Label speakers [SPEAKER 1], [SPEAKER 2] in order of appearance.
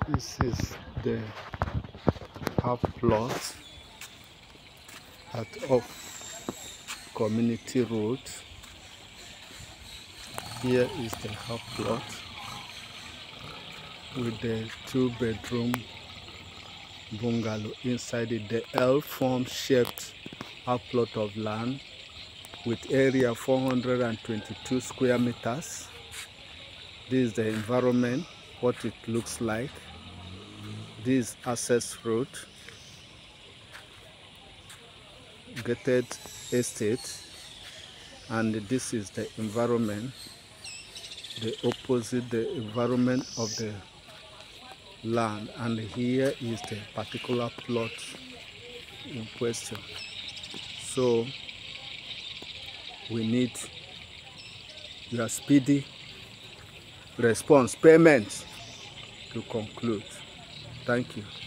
[SPEAKER 1] This is the half plot of Community Road. Here is the half plot with the 2-bedroom bungalow inside it. The L-form shaped half plot of land with area 422 square meters. This is the environment, what it looks like. This is access road, gated estate, and this is the environment, the opposite, the environment of the land, and here is the particular plot in question. So we need your speedy response, payment to conclude. Thank you.